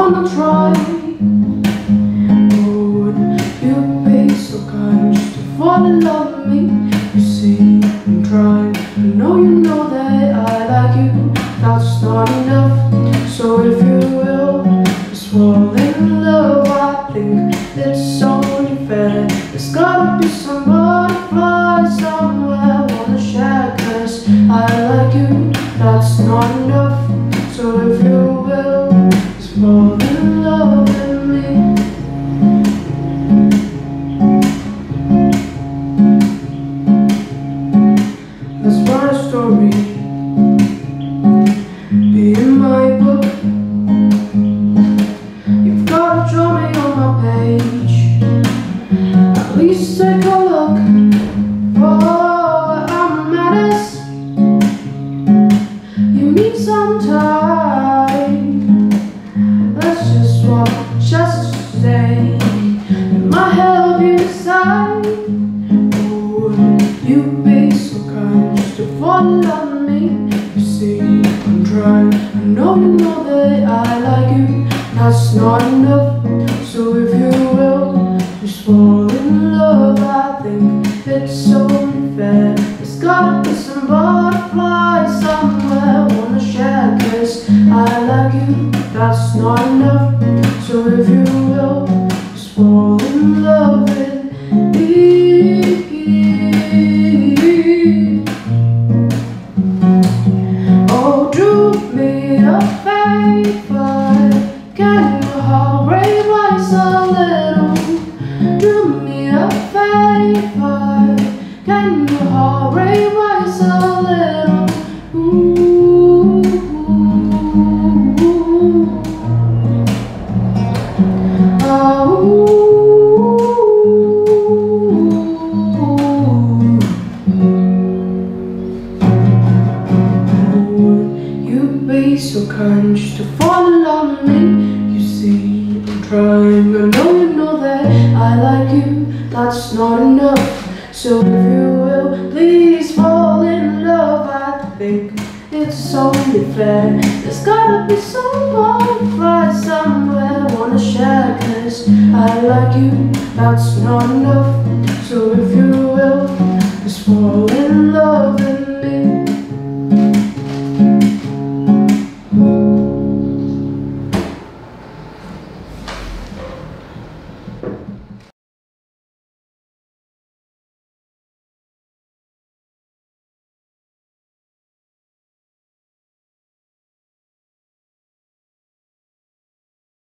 wanna try. Would you be so kind just to fall in love with me? You see, I'm trying. I know you know that I like you. That's not enough. So if you will just fall in love, I think it's only fair. There's gotta be some butterfly somewhere wanna share, 'cause I like you. That's not enough. So if you will just fall in love with me. That's my story, be in my book. You've gotta draw me on my page. At least take a look. Oh, I'm a mess. You need some time. Let's just walk, just stay. It might help you decide. Would you be so kind just to fall in love with me? You see, I'm trying. I know you know that I like you. That's not enough. So if you will just fall in love, I think it's only fair. There's gotta be some butterflies somewhere wanna share, 'cause I like you. That's not enough. So if you will just fall in love with me. Oh, do me a favor. Can your heart break rise a little? Do me a favor. Can your heart break rise a little? Ooh. Oh. Would you be so kind just to fall in love with me? You see, I'm trying. I know you know that I like you. That's not enough. So if you will please fall in love, I think it's only fair. There's gotta be some butterfly somewhere wanna share, 'cause I like you. That's not enough. So if you will just fall in love with me.